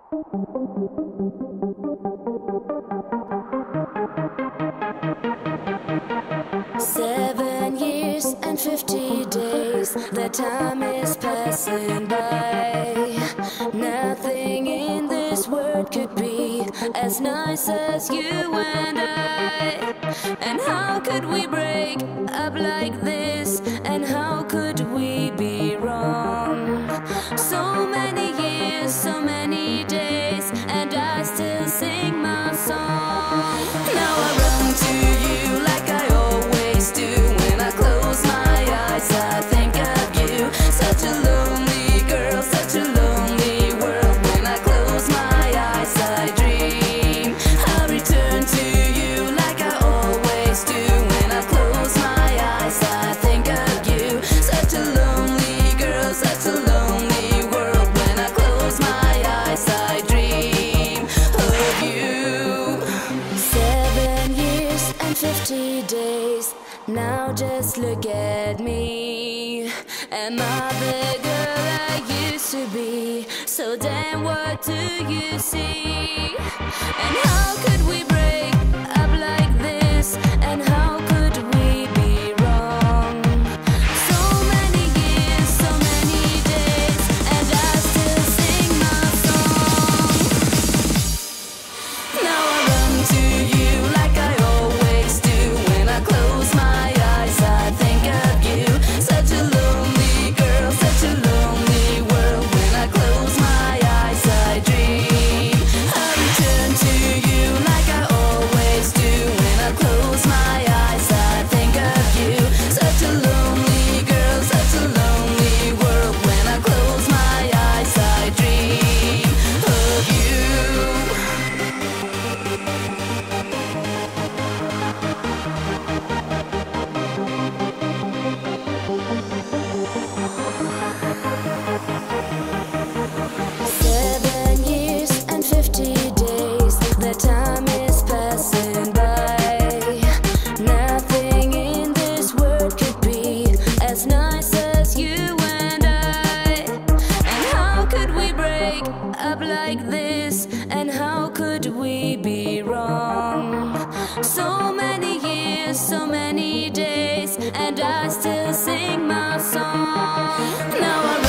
7 years and 50 days, the time is passing by. Nothing in this world could be as nice as you and I. And how could we break up like this? And how could we be wrong? So many years, so many days, and I still sing my song. Now I run to you like I always do. When I close my eyes, I think of you. Such a lonely girl, such a lonely world. When I close my eyes, I dream. I return to you like I always do. When I close my eyes, I think of you. Such a lonely girl, such a lonely world. When I close my eyes, I dream of you. 7 years and 50 days. Now just look at me. Am I the girl I used to be? So then what do you see? And how could we break up like this? And how could we be wrong? So many years, so many days, and I still sing my song. Now I run to you like I always do. When I close my eyes, I think of you. Such a lonely girl, such a lonely world. When I close my eyes, I dream. I return to you like I always do. When I close my eyes, I think of you. Such a lonely girl, such a lonely world. When I close my eyes, I dream of you. Seven years and 50 days, the time is passing by. Nothing in this world could be as nice as you and I. And how could we break up like this? And how could we be wrong? So many years, so many days, and I still sing my song. Now I